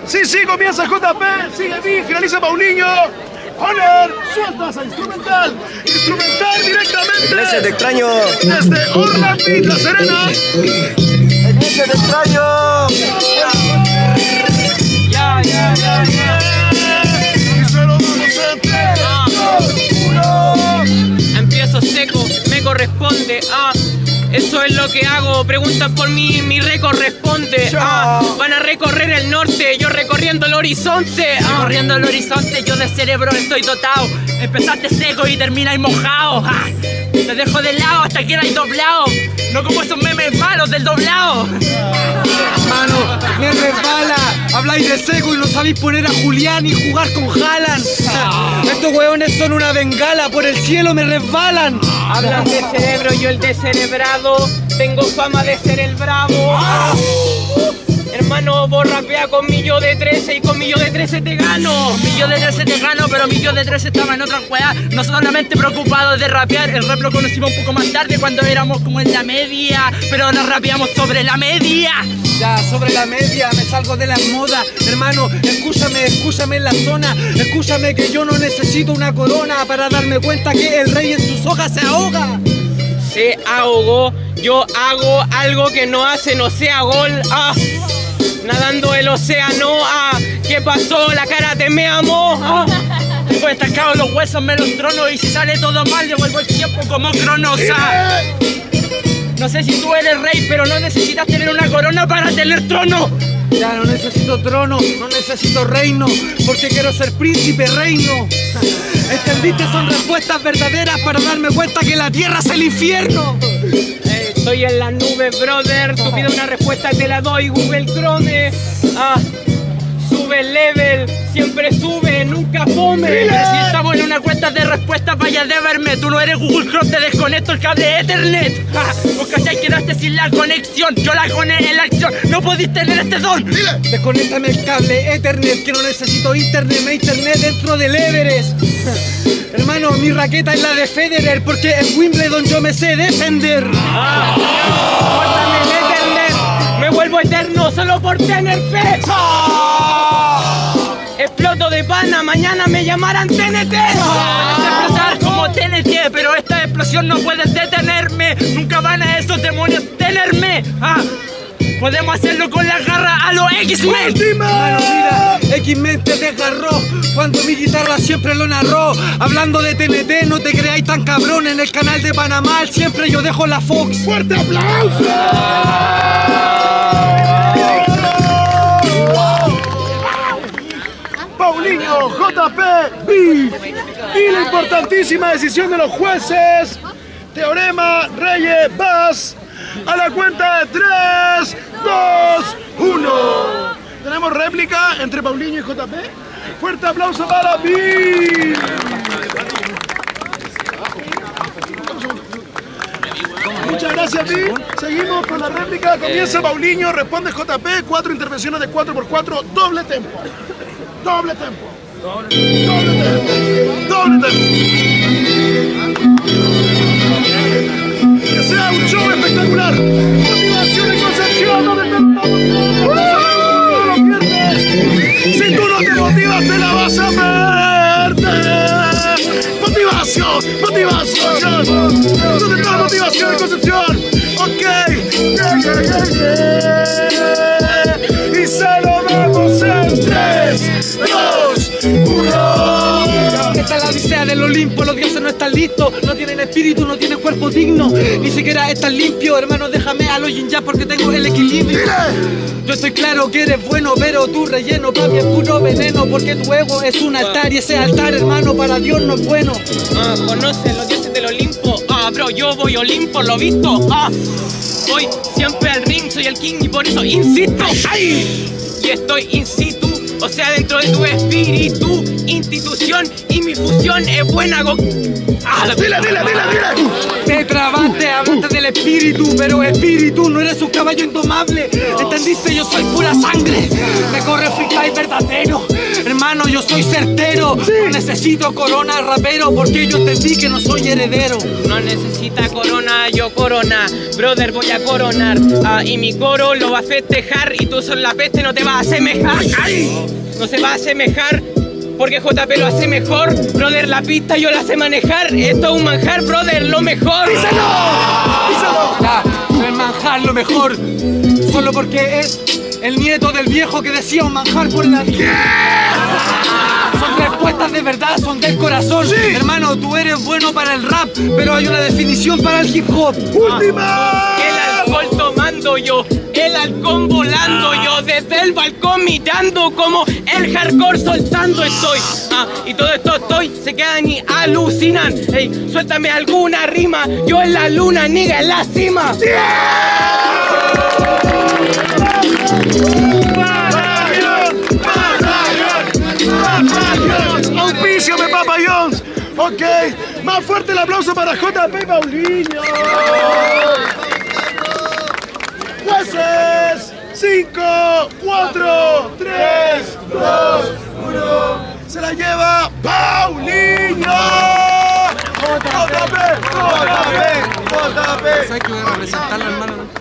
Sí, comienza JP, sigue B, finaliza Paulinho. Honor, suelta esa instrumental directamente. Iglesia, te extraño. Desde Orland Beach, La Serena. Iglesia, te extraño. Ya. Y se lo damos en 3, 2, 1. Empiezo seco, me corresponde. Eso es lo que hago, preguntan por mí, mi récord responde. Van a recorrer el norte, yo recorriendo el horizonte. Recorriendo el horizonte, yo de cerebro estoy dotado. Empezaste seco y termináis mojado. Te dejo de lado hasta que erais doblado. No como esos memes malos del doblado. Mano, me resbala. Habláis de seco y no sabéis poner a Julián y jugar con Haaland. Estos hueones son una bengala, por el cielo me resbalan. Hablan de cerebro, yo el descerebrado. Tengo fama de ser el bravo. Hermano, vos rapea con mi yo de 13 y con mi yo de 13 te gano. Mi yo de 13 te gano, pero mi yo de 13 estaba en otra juega. No solamente preocupados de rapear, el rap lo conocimos un poco más tarde cuando éramos como en la media. Pero nos rapeamos sobre la media. Ya, sobre la media, me salgo de las modas. Hermano, escúchame en la zona. Escúchame que yo no necesito una corona para darme cuenta que el rey en sus hojas se ahoga. Se ahogó, yo hago algo que no hace, no sea gol. Nadando el océano, ¿qué pasó? La cara te me amó. Tengo destacados los huesos, me los trono. Y si sale todo mal, devuelvo el tiempo como Cronos. No sé si tú eres rey, pero no necesitas tener una corona para tener trono. Ya no necesito trono, no necesito reino, porque quiero ser príncipe reino. ¿Entendiste? Son respuestas verdaderas para darme cuenta que la tierra es el infierno. Estoy en las nubes, brother. Tú pides una respuesta, te la doy, Google Chrome. Sube el level, siempre sube, nunca fome. Pero si estamos en una cuenta de respuestas, vaya de verme. Tú no eres Google Chrome, te desconecto el cable Ethernet. Vos cachai, quedaste sin la conexión. Yo la conecté en la acción, no podís tener este don. Desconéctame el cable Ethernet, que no necesito internet, me internet dentro del Everest. Hermano, mi raqueta es la de Federer, porque en Wimbledon yo me sé defender. Córtame el Ethernet, me vuelvo eterno solo por tener fe. Exploto de pana, mañana me llamarán TNT. Puedes explotar como TNT, pero esta explosión no puede detenerme. Nunca van a esos demonios tenerme. Podemos hacerlo con la garra a los X-Men. Hermano, mira, X-Men te desgarró cuando mi guitarra siempre lo narró. Hablando de TNT, no te creáis tan cabrón. En el canal de Panamá siempre yo dejo la Fox. ¡Fuerte aplauso! Paulinho, JP, Beef. Y la importantísima decisión de los jueces. Teorema, Reyes, Bass. A la cuenta de 3, 2, 1. Tenemos réplica entre Paulinho y JP. Fuerte aplauso para Beef. Muchas gracias, Beef. Seguimos con la réplica. Comienza Paulinho, responde JP. 4 intervenciones de 4x4, doble tempo. Doble tempo. Doble tempo. Doble tempo. Que sea un show espectacular. Motivación y Concepción. ¿Dónde no lo pierdes? Si tú no te motivas, te la vas a perder. Motivación. Motivación. ¿Dónde está la motivación y Concepción? Ok. Y se lo damos en 3, 2, 1. Esta es la odisea del Olimpo, los dioses no están listos. No tienen espíritu, no tienen cuerpo digno. Ni siquiera están limpios, hermano, déjame a los yin ya porque tengo el equilibrio. Yo estoy claro que eres bueno, pero tu relleno, papi, es puro veneno. Porque tu ego es un altar y ese altar, hermano, para Dios no es bueno. ¿Conocen los dioses del Olimpo? Bro, yo voy Olimpo, lo visto. Voy siempre al ring, soy el king y por eso insisto. Y estoy in situ, o sea, dentro de tu espíritu, institución y mi fusión es buena. Dile. Te trabaste, hablaste del espíritu, pero espíritu no eres un caballo indomable. ¿Entendiste? Yo soy pura sangre, me corre freestyle verdadero. Hermano, hermano, yo soy certero. No necesito corona, rapero, porque yo entendí que no soy heredero. No necesita corona, yo corona. Brother, voy a coronar. Y mi coro lo va a festejar. Y tú son la peste, no te vas a asemejar. No se va a asemejar. Porque JP lo hace mejor. Brother, la pista yo la sé manejar. Esto es un manjar, brother, lo mejor. ¡Díselo! Ya, el manjar lo mejor. Solo porque es el nieto del viejo que decía un manjar por la vida. Son respuestas de verdad, son del corazón. Hermano, tú eres bueno para el rap, pero hay una definición para el hip hop. ¡Última! El alcohol tomando yo, el halcón volando yo, desde el balcón mirando como el hardcore soltando estoy. Y todo esto se quedan y alucinan. Ey, suéltame alguna rima, yo en la luna, niga, en la cima. ¡Auspíciame, Papa John's! Ok, más fuerte el aplauso para JP Paulinho. Jueces, 5, 4, 3, 2, 1. Se la lleva Paulinho. JP. ¿Sabes que voy a representarlo, hermano?